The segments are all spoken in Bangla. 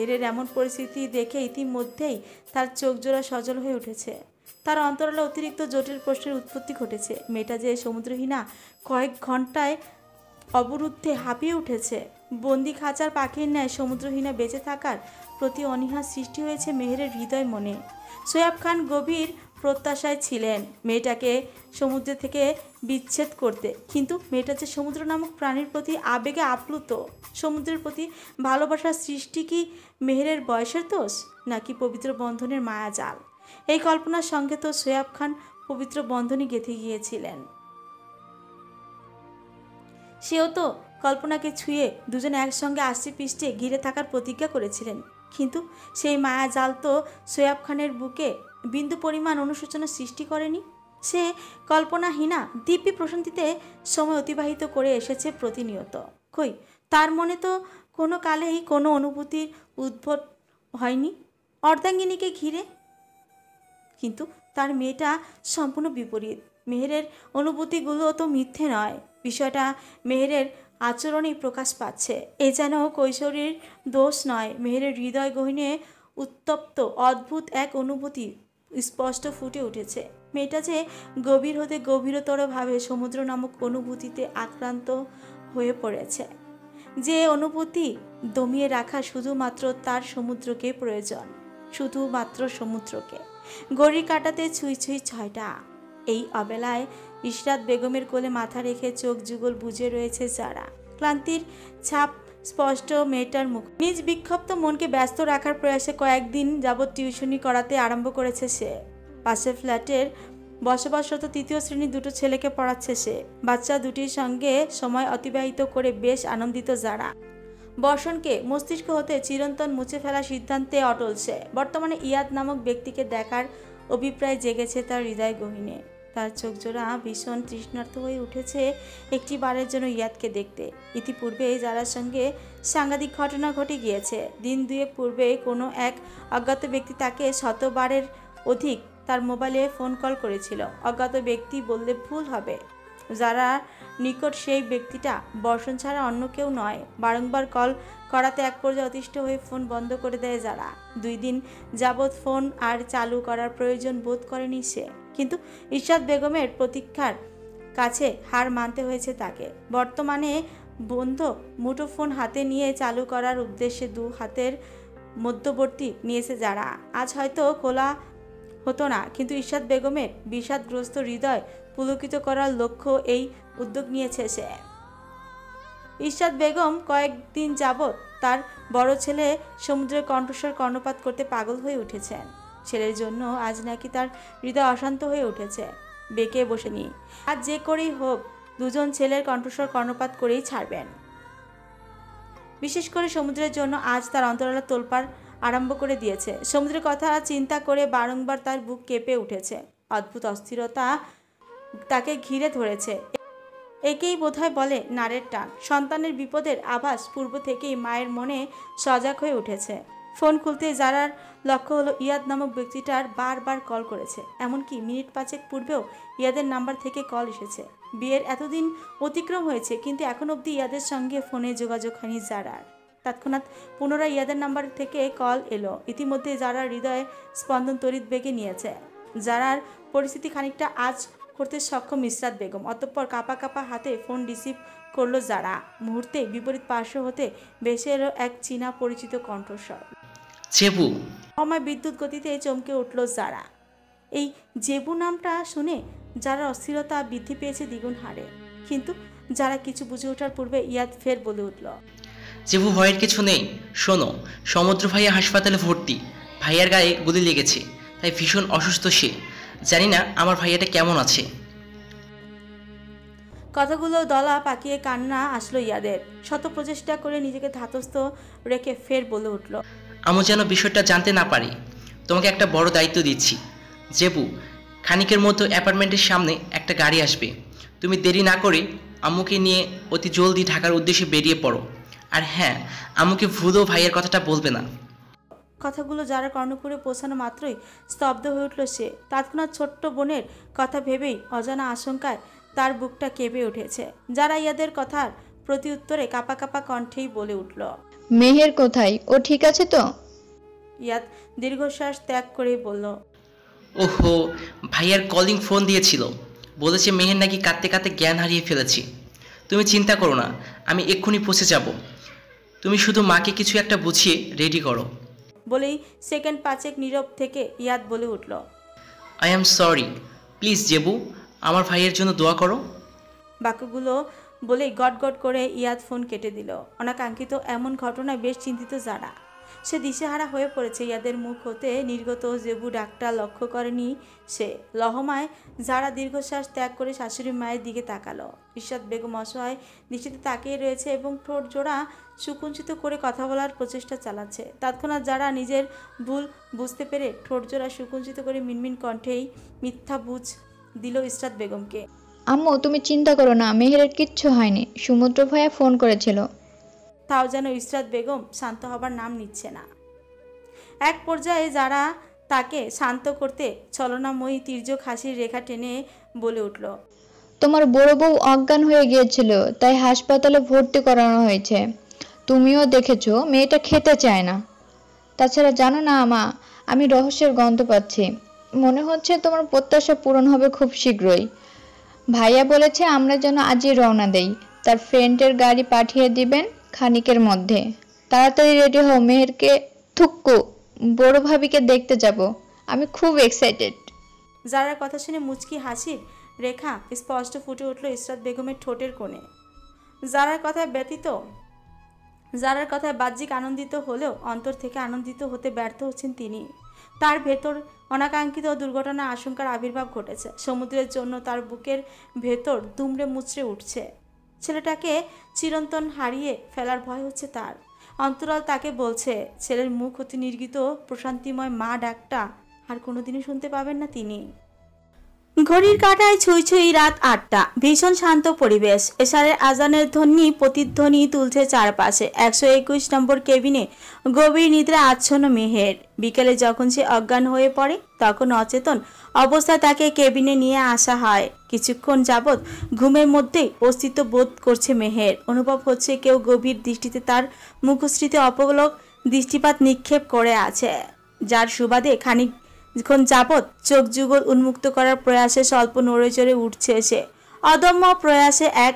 মেহেরের এমন পরিস্থিতি দেখে ইতিমধ্যেই তার চোখ জোড়া সজল হয়ে উঠেছে। তার অন্তরালে অতিরিক্ত জটিল প্রশ্নের উৎপত্তি ঘটেছে। মেয়েটা যে সমুদ্রহীনা কয়েক ঘন্টায় অবরুদ্ধে হাঁপিয়ে উঠেছে। বন্দি খাঁচার পাখির ন্যায় সমুদ্রহীনা বেঁচে থাকার প্রতি অনীহা সৃষ্টি হয়েছে মেহেরের হৃদয় মনে। সোয়াব খান গভীর প্রত্যাশায় ছিলেন মেয়েটাকে সমুদ্র থেকে বিচ্ছেদ করতে, কিন্তু মেয়েটা যে সমুদ্র নামক প্রাণীর প্রতি আবেগে আপ্লুত। সমুদ্রের প্রতি ভালোবাসার সৃষ্টি কি মেহেরের বয়সের দোষ, নাকি পবিত্র বন্ধনের মায়াজাল? এই কল্পনার সঙ্গে তো সোয়াব খান পবিত্র বন্ধনই গেঁথে গিয়েছিলেন। সেও তো কল্পনাকে ছুঁয়ে দুজনে একসঙ্গে আষ্টে পৃষ্ঠে ঘিরে থাকার প্রতিজ্ঞা করেছিলেন, কিন্তু সেই মায়াজাল তো সোয়াব খানের বুকে বিন্দু পরিমাণ অনুশোচনা সৃষ্টি করেনি। সে কল্পনাহীনা দিব্যি প্রশান্তিতে সময় অতিবাহিত করে এসেছে প্রতিনিয়ত। কই, তার মনে তো কোনো কালেই কোনো অনুভূতির উদ্ভব হয়নি অর্ধাঙ্গিনীকে ঘিরে। কিন্তু তার মেয়েটা সম্পূর্ণ বিপরীত। মেহেরের অনুভূতিগুলো তো মিথ্যে নয়, বিষয়টা মেহেরের আচরণেই প্রকাশ পাচ্ছে। এ যেন কৈশোরীর দোষ নয়, মেহেরের হৃদয় গহীনে উত্তপ্ত অদ্ভুত এক অনুভূতি স্পষ্ট ফুটে উঠেছে। মেয়েটা যে গভীর হতে গভীরতরভাবে সমুদ্র নামক অনুভূতিতে আক্রান্ত হয়ে পড়েছে, যে অনুভূতি দমিয়ে রাখা শুধুমাত্র তার সমুদ্রকে প্রয়োজন, শুধুমাত্র সমুদ্রকে। ঘড়ির কাঁটাতে ছুঁই ছুঁই 6টা। এই অবেলায় ইশরাত বেগমের কোলে মাথা রেখে চোখ যুগল বুঝে রয়েছে যারা। ক্লান্তির ছাপ স্পষ্ট মেয়েটার মুখ। নিজ বিক্ষিপ্ত মনকে ব্যস্ত রাখার প্রয়াসে কয়েকদিন যাবৎ টিউশনি করাতে আরম্ভ করেছে সে। পাশের ফ্ল্যাটের বসবাসরত 3য় শ্রেণীর 2টো ছেলেকে পড়াচ্ছে সে। বাচ্চা দুটির সঙ্গে সময় অতিবাহিত করে বেশ আনন্দিত যারা। বর্ষণকে মস্তিষ্ক হতে চিরন্তন মুছে ফেলার সিদ্ধান্তে অটল সে। বর্তমানে ইয়াদ নামক ব্যক্তিকে দেখার অভিপ্রায় জেগেছে তার হৃদয় গহীনে। তার চোখ জোড়া ভীষণ তৃষ্ণার্ত হয়ে উঠেছে একটি বারের জন্য ইয়াদকে দেখতে। ইতিপূর্বে যারার সঙ্গে সাংঘাতিক ঘটনা ঘটে গিয়েছে। দিন দুয়েক পূর্বে কোনো এক অজ্ঞাত ব্যক্তি তাকে 100বারের অধিক তার মোবাইলে ফোন কল করেছিল। অজ্ঞাত ব্যক্তি বললে ভুল হবে, যারা নিকট সেই ব্যক্তিটা বর্ষণ ছাড়া অন্য কেউ নয়। বারংবার কল করাতে এক পর্যায়ে অতিষ্ঠ হয়ে ফোন বন্ধ করে দেয় যারা। 2 দিন যাবৎ ফোন আর চালু করার প্রয়োজন বোধ করেনি সে, কিন্তু ইশরাত বেগমের প্রতীক্ষার কাছে হার মানতে হয়েছে তাকে। বর্তমানে বন্ধ মুঠোফোন হাতে নিয়ে চালু করার উদ্দেশ্যে 2 হাতের মধ্যবর্তী নিয়েছে যারা। আজ হয়তো খোলা হতো না, কিন্তু ইশরাত বেগমের বিষাদগ্রস্ত হৃদয় পুলকিত করার লক্ষ্য এই উদ্যোগ নিয়েছে সে। ইশরাত বেগম কয়েকদিন যাবৎ তার বড় ছেলে সমুদ্রের কণ্ঠস্বর কর্ণপাত করতে পাগল হয়ে উঠেছেন। ছেলের জন্য আজ নাকি তার হৃদয় অশান্ত হয়ে উঠেছে। বেঁকে বসেনি, আজ যে করেই হোক দুজন ছেলের কণ্ঠস্বর কর্ণপাত করেই ছাড়বেন। বিশেষ করে সমুদ্রের জন্য আজ তার অন্তরালে তোলপাড় আরম্ভ করে দিয়েছে। সমুদ্রের কথা চিন্তা করে বারংবার তার বুক কেঁপে উঠেছে। অদ্ভুত অস্থিরতা তাকে ঘিরে ধরেছে। একেই বোধহয় বলে নাড়ের টান। সন্তানের বিপদের আভাস পূর্ব থেকেই মায়ের মনে সজাগ হয়ে উঠেছে। ফোন খুলতে যারার লক্ষ্য হলো ইয়াদ নামক ব্যক্তিটার বারবার কল করেছে। এমনকি মিনিট 5 পূর্বেও ইয়াদের নাম্বার থেকে কল এসেছে। বিয়ের এতদিন অতিক্রম হয়েছে, কিন্তু এখন অবধি ইয়াদের সঙ্গে ফোনে যোগাযোগ হয়নি যারার। তৎক্ষণাৎ পুনরায় ইয়াদের নাম্বার থেকে কল এলো। ইতিমধ্যে যারার হৃদয়ে স্পন্দন তড়িৎ বেগে নিয়েছে। যারার পরিস্থিতি খানিকটা আজ করতে সক্ষম ইশরাত বেগম। অতঃপর কাঁপা কাঁপা হাতে ফোন রিসিভ করলো যারা। মুহূর্তে বিপরীত পার্শ্ব হতে ভেসে এলো এক চীনা পরিচিত কণ্ঠস্বর। জেবু। সময় বিদ্যুৎ গতিতে চমকে উঠল যারা। এই জেবু নামটা শুনে যারা অস্থিরতা বৃদ্ধি পেয়েছে দ্বিগুণ হারে। কিন্তু যারা কিছু বুঝে ওঠার পূর্বে ইয়াদ ফের বলে উঠল, জেবু ভয়ের কিছু নেই। শোনো, সমুদ্র ভাইয়া হাসপাতালে ভর্তি। ভাইয়ার গায়ে গুলি লেগেছে, তাই ভীষণ অসুস্থ সে। জানি না আমার ভাইয়াটা কেমন আছে। কথাগুলো দলা পাকিয়ে কান্না আসলো ইয়াদের। শত প্রচেষ্টা করে নিজেকে ধাতস্থ রেখে ফের বলে উঠল, আমি যেন বিষয়টা জানতে না পারি। তোমাকে একটা বড় দায়িত্ব দিচ্ছি জেবু। খানিকের মধ্যে অ্যাপার্টমেন্টের সামনে একটা গাড়ি আসবে। তুমি দেরি না করে আম্মুকে নিয়ে অতি জলদি ঢাকার উদ্দেশ্যে বেরিয়ে পড়ো। আর হ্যাঁ, আম্মুকে ভুলেও ভাইয়ের কথাটা বলবে না। কথাগুলো যারা কর্ণপুরে পৌঁছানো মাত্রই স্তব্ধ হয়ে উঠল সে। তৎক্ষণাৎ ছোট্ট বোনের কথা ভেবেই অজানা আশঙ্কায় তার বুকটা কেঁপে উঠেছে। যারা ইয়াদের কথার প্রতি উত্তরে কাঁপা কাঁপা কণ্ঠেই বলে উঠল, মেহের কোথায়? ও ঠিক আছে তো? ইয়াদ দীর্ঘশ্বাস ত্যাগ করে বলল, ওহো, ভাইয়ার কলিং ফোন দিয়েছিল, বলেছে মেহের নাকি কাঁদতে কাঁদতে জ্ঞান হারিয়ে ফেলেছি। তুমি চিন্তা করো না, আমি এক্ষুনি পৌঁছে যাব। তুমি শুধু মাকে কিছু একটা বুঝিয়ে রেডি করো। বলেই সেকেন্ড পাঁচেক নীরব থেকে ইয়াদ বলে উঠল, I am sorry, please Zebu, আমার ভাইয়ের জন্য দোয়া করো। বাক্যগুলো বলেই গট গট করে ইয়াদ ফোন কেটে দিল। অনাকাঙ্ক্ষিত এমন ঘটনায় বেশ চিন্তিত যারা। সে দিশেহারা হয়ে পড়েছে। ইয়াদের মুখ হতে নির্গত জেবু ডাকটা লক্ষ্য করেনি সে। লহমায় যারা দীর্ঘশ্বাস ত্যাগ করে শাশুড়ি মায়ের দিকে তাকালো। ইশরাত বেগম অসহায় দৃষ্টিতে তাকিয়ে রয়েছে এবং ঠোঁট জোড়া সুকুঞ্চিত করে কথা বলার প্রচেষ্টা চালাচ্ছে। তৎক্ষণাৎ যারা নিজের ভুল বুঝতে পেরে ঠোঁট জোড়া সুকুঞ্চিত করে মিনমিন কণ্ঠেই মিথ্যা বুঝ দিল ইশরাত বেগমকে। আম্মু তুমি চিন্তা করো না, মেহেরের কিচ্ছু হয়নি। সমুদ্র ভাইয়া ফোন করেছিল। তাও যেন ইশরাত বেগম শান্ত হবার নাম নিচ্ছে না। এক পর্যায়ে যারা তাকে শান্ত করতে ছলনাময়ী তির্যক হাসির রেখা টেনে বলে উঠল, তোমার বড় বউ অজ্ঞান হয়ে গিয়েছিল, তাই হাসপাতালে ভর্তি করানো হয়েছে। তুমিও দেখেছো, মেয়েটা খেতে চায় না। তাছাড়া জানো না আমা, আমি রহস্যের গন্ধ পাচ্ছি। মনে হচ্ছে তোমার প্রত্যাশা পূরণ হবে খুব শীঘ্রই। ভাইয়া বলেছে আমরা যেন আজই রওনা দেই। তার ফ্রেন্ডের গাড়ি পাঠিয়ে দিবেন খানিকের মধ্যে। তাড়াতাড়ি রেডি হও, মেহেরকে থুক্কু বড় ভাবিকে দেখতে যাব। আমি খুব এক্সাইটেড। যারার কথা শুনে মুচকি হাসির রেখা স্পষ্ট ফুটে উঠল ইশরাত বেগমের ঠোঁটের কোণে। যারার কথায় বাহ্যিক আনন্দিত হলেও অন্তর থেকে আনন্দিত হতে ব্যর্থ হচ্ছেন তিনি। তার ভেতর অনাকাঙ্ক্ষিত দুর্ঘটনার আশঙ্কার আবির্ভাব ঘটেছে। সমুদ্রের জন্য তার বুকের ভেতর দুমড়ে মুচড়ে উঠছে। ছেলেটাকে চিরন্তন হারিয়ে ফেলার ভয় হচ্ছে তার। অন্তরাল তাকে বলছে ছেলের মুখ হতে নির্গিত প্রশান্তিময় মা ডাকটা আর কোনোদিনই শুনতে পাবেন না তিনি। ঘড়ির কাঁটায় ছুঁই ছুঁই রাত ৮টা। ভীষণ শান্ত পরিবেশ। এশারের আজানের ধ্বনি প্রতিধ্বনি তুলছে চারপাশে। ১২১ নম্বর কেবিনে গভীর নিদ্রায় আচ্ছন্ন মেহের। বিকেলে যখন সে অজ্ঞান হয়ে পড়ে তখন অচেতন অবস্থায় তাকে কেবিনে নিয়ে আসা হয়। কিছুক্ষণ যাবৎ ঘুমের মধ্যেই অস্তিত্ব বোধ করছে মেহের। অনুভব হচ্ছে কেউ গভীর দৃষ্টিতে তার মুখশ্রীতে অপলক দৃষ্টিপাত নিক্ষেপ করে আছে, যার সুবাদে খানিকক্ষণ যাবৎ চোখ যুগল উন্মুক্ত করার প্রয়াসে স্বল্প নড়ে চড়ে উঠছে সে। অদম্য প্রয়াসে এক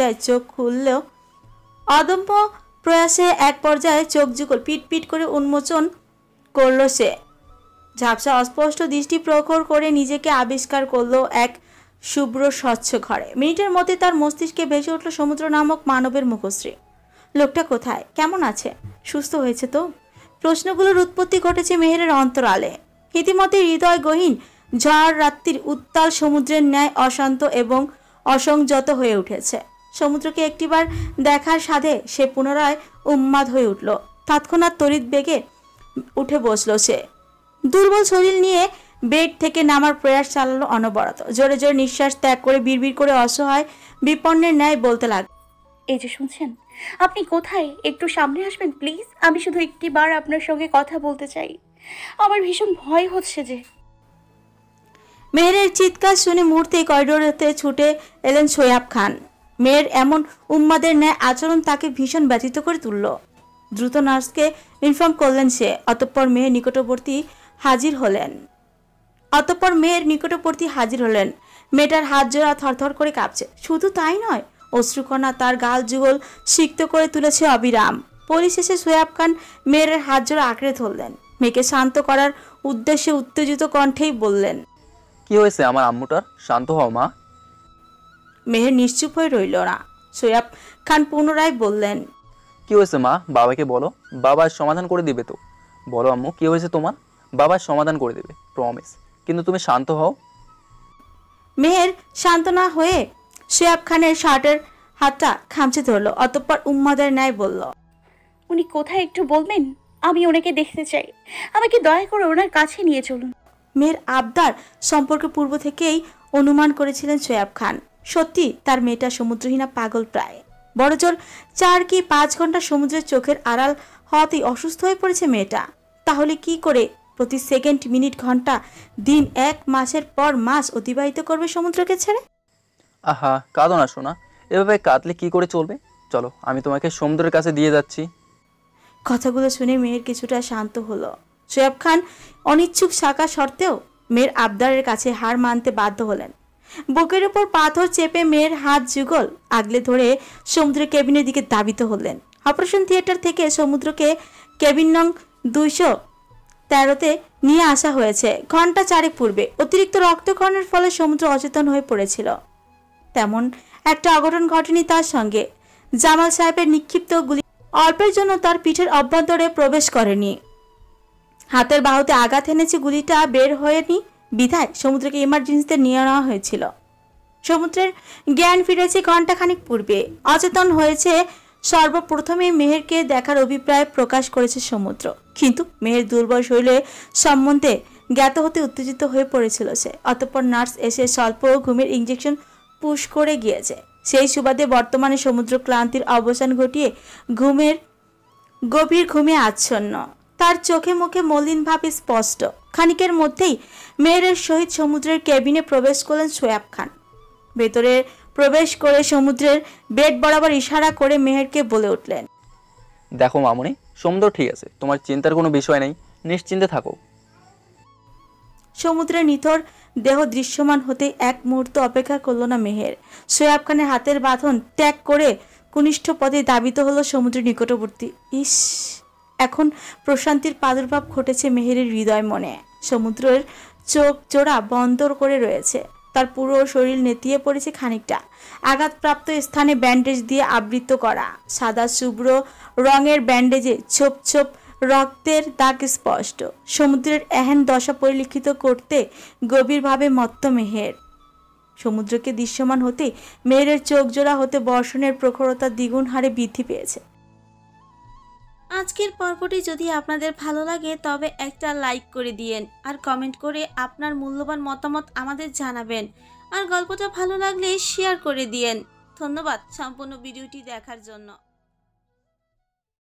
পর্যায়ে চোখ যুগল পিট পিট করে উন্মোচন করল সে। ঝাপসা অস্পষ্ট দৃষ্টি প্রখর করে নিজেকে আবিষ্কার করলো এক শুভ্র স্বচ্ছ ঘরে। মিনিটের মধ্যে তার মস্তিষ্কে ভেসে উঠল সমুদ্র নামক মানবের মুখশ্রী। লোকটা কোথায়, কেমন আছে, সুস্থ হয়েছে তো? প্রশ্নগুলোর উৎপত্তি ঘটেছে মেহেরের অন্তরালে। ইতিমধ্যে হৃদয় গহীন ঝড় রাত্রির উত্তাল সমুদ্রের ন্যায় অশান্ত এবং অসংযত হয়ে উঠেছে। সমুদ্রকে একটিবার দেখার সাধে সে পুনরায় উন্মাদ হয়ে উঠল। তৎক্ষণাৎ তড়িৎ বেগে উঠে বসল সে। দুর্বল শরীর নিয়ে বেড থেকে নামার প্রয়াস চালালো অনবরত। জোরে জোরে নিঃশ্বাস ত্যাগ করে বিড়বিড় করে অসহায় বিপন্নের ন্যায় বলতে লাগল, এই যে শুনছেন, আপনি কোথায়? একটু সামনে আসবেন প্লিজ। আমি শুধু একটিবার আপনার সঙ্গে কথা বলতে চাই। আমার ভীষণ ভয় হচ্ছে যে। মেহেরের চিৎকার শুনে মুহূর্তেই করিডোরেতে ছুটে এলেন সোয়াব খান। মেয়ের এমন উন্মাদের ন্যায় আচরণ তাকে ভীষণ ব্যথিত করে তুলল। দ্রুত নার্সকে ইনফর্ম করলেন সে। অতঃপর মেয়ের নিকটবর্তী হাজির হলেন। মেয়েটার হাত জোড়া থরথর করে কাঁপছে। শুধু তাই নয়, অশ্রুকণা তার গাল যুগল সিক্ত করে তুলেছে অবিরাম। পরিশেষে সোয়াব খান মেয়ের হাত জোড়া আঁকড়ে ধরলেন। মেয়েকে শান্ত করার উদ্দেশ্যে উত্তেজিত কণ্ঠেই বললেন, কি হয়েছে আমার আম্মুটার? শান্ত হও মা। মেহের নিশ্চুপ হয়ে রইল না। সোয়াব খান পুনরায় বললেন, কি হয়েছে মা? বাবাকে বলো, বাবা সমাধান করে দিবে তো। বলো আম্মু, কি হয়েছে তোমার? বাবা সমাধান করে দেবে, প্রমিস। কিন্তু তুমি শান্ত হও। মেহের শান্ত না হয়ে সোয়াব খানের শার্টের হাতটা খামচে ধরল। অতঃপর উন্মাদের ন্যায় বলল, উনি কোথায় একটু বলবেন? আমি ওনাকে দেখতে চাই। আমাকে দয়া করে ওনার কাছে নিয়ে চলুন। মেয়ের আবদার সম্পর্কে পূর্ব থেকেই অনুমান করেছিলেন সোয়াব খান। সত্যি তার মেয়েটা সমুদ্রহীনা পাগল প্রায়। বড়জোর ৪ কি ৫ ঘন্টা সমুদ্রের চোখের আড়াল হওয়াতেই অসুস্থ হয়ে পড়েছে মেয়েটা। তাহলে কি করে প্রতি সেকেন্ড, মিনিট, ঘন্টা, দিন, ১ মাসের পর মাস অতিবাহিত করবে সমুদ্রকে ছেড়ে? আহা, কাঁদো না সোনা। এভাবে কাঁদলে কি করে চলবে? চলো, আমি তোমাকে সমুদ্রের কাছে দিয়ে যাচ্ছি। কথাগুলো শুনে মেহের কিছুটা শান্ত হলো। সোয়েব খান অনিচ্ছুক থাকা সত্ত্বেও মেয়ের আবদারের কাছে হার মানতে বাধ্য হলেন। বুকের উপর পাথর চেপে মেয়ের হাত যুগল আগলে ধরে সমুদ্র কেবিনের দিকে ধাবিত হলেন। অপারেশন থিয়েটার থেকে সমুদ্রকে কেবিন নং 213-তে নিয়ে আসা হয়েছে ঘন্টা 4 পূর্বে। অতিরিক্ত রক্তক্ষরণের ফলে সমুদ্র অচেতন হয়ে পড়েছিল। তেমন একটা অঘটন ঘটেনি তার সঙ্গে। জামাল সাহেবের নিক্ষিপ্ত গুলি অল্পের জন্য তার পিঠের অভ্যন্তরে প্রবেশ করেনি। হাতের বাহুতে আঘাত এনেছে, গুলিটা বের হয়নি বিধায় সমুদ্রকে ইমার্জেন্সিতে নিয়ে নেওয়া হয়েছিল। সমুদ্রের জ্ঞান ফিরেছে ঘণ্টাখানিক পূর্বে। অচেতন হয়েছে সর্বপ্রথমে মেহেরকে দেখার অভিপ্রায় প্রকাশ করেছে সমুদ্র। কিন্তু মেহের দুর্বল শরীরে সম্বন্ধে জ্ঞাত হতে উত্তেজিত হয়ে পড়েছিল সে। অতঃপর নার্স এসে স্বল্প ঘুমের ইঞ্জেকশন পুশ করে গিয়েছে। সেই সুবাদে বর্তমানে সমুদ্র ক্লান্তির অবসান ঘটিয়ে গভীর ঘুমে আচ্ছন্ন। তার চোখে মুখে মলিন ভাব স্পষ্ট। খানিকের মধ্যেই মেহেরের সহিত সমুদ্রের কেবিনে প্রবেশ করলেন সোয়েব খান। ভেতরে প্রবেশ করে সমুদ্রের বেড বরাবর ইশারা করে মেহেরকে বলে উঠলেন, দেখো মামুনি, সমুদ্র ঠিক আছে, তোমার চিন্তার কোনো বিষয় নেই, নিশ্চিন্তে থাকো। সমুদ্রের নিথর দেহ দৃশ্যমান হতে এক মুহূর্ত অপেক্ষা করল না মেহের। সোয়েব খানের হাতের বাঁধন ত্যাগ করে কনিষ্ঠ পদে দাবিত হলো সমুদ্রের নিকটবর্তী। ইস, এখন প্রশান্তির প্রাদুর্ভাব ঘটেছে মেহেরের হৃদয় মনে। সমুদ্রের চোখ জোড়া বন্ধ করে রয়েছে। তার পুরো শরীর নেতিয়ে পড়েছে খানিকটা। আঘাতপ্রাপ্ত স্থানে ব্যান্ডেজ দিয়ে আবৃত করা। সাদা শুভ্র রঙের ব্যান্ডেজে ছোপ ছোপ রক্তের দাগ স্পষ্ট। সমুদ্রের এহেন দশা পরিলক্ষিত করতে গভীরভাবে মত্ত মেহের। সমুদ্রকে দৃশ্যমান হতে মেহেরের চোখ জোড়া হতে বর্ষণের প্রখরতা দ্বিগুণ হারে বৃদ্ধি পেয়েছে। আজকের পর্বটি যদি আপনাদের ভালো লাগে তবে একটা লাইক করে দিয়েন আর কমেন্ট করে আপনার মূল্যবান মতামত আমাদের জানাবেন। আর গল্পটা ভালো লাগলে শেয়ার করে দিয়েন। ধন্যবাদ সম্পূর্ণ ভিডিওটি দেখার জন্য।